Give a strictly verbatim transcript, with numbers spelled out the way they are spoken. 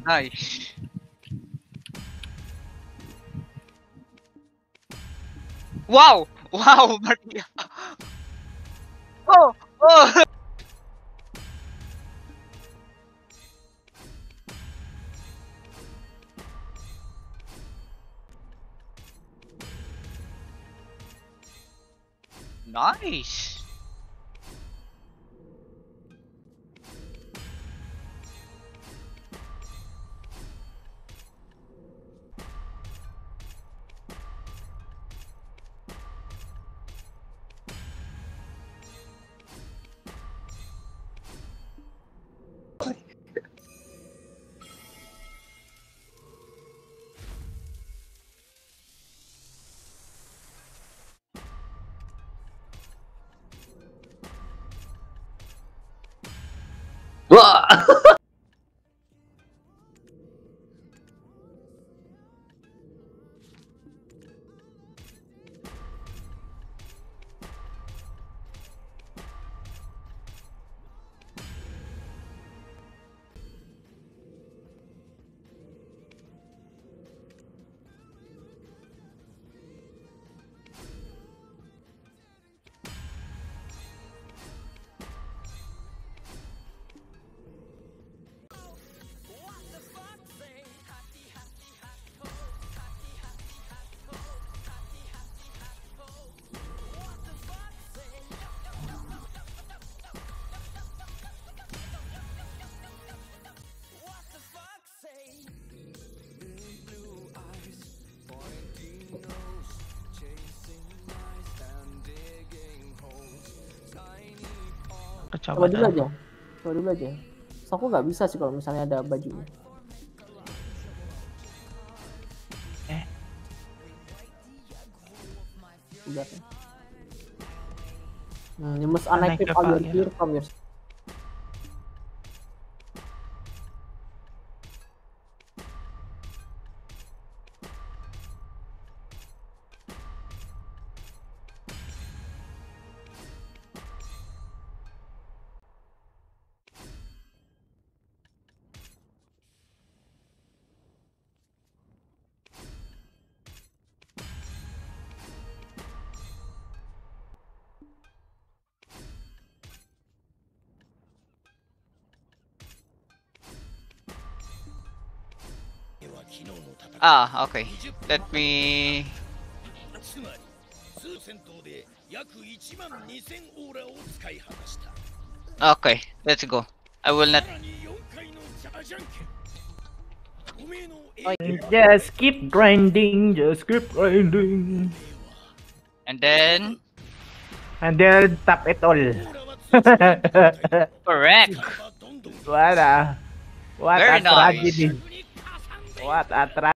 Nice. Wow! Wow, Maria! Oh! Oh! Nice! Wah! Coba dulu aja. Coba dulu aja. So, aku nggak bisa sih kalau misalnya ada bajunya. Eh. Udah. Hmm, you must unactive all your gear from your. Ah, okay. Let me... Okay, let's go. I will not... Just keep grinding, just keep grinding. And then... And then tap it all. Correct! What a... What Very a nice. tragedy. What a tragedy.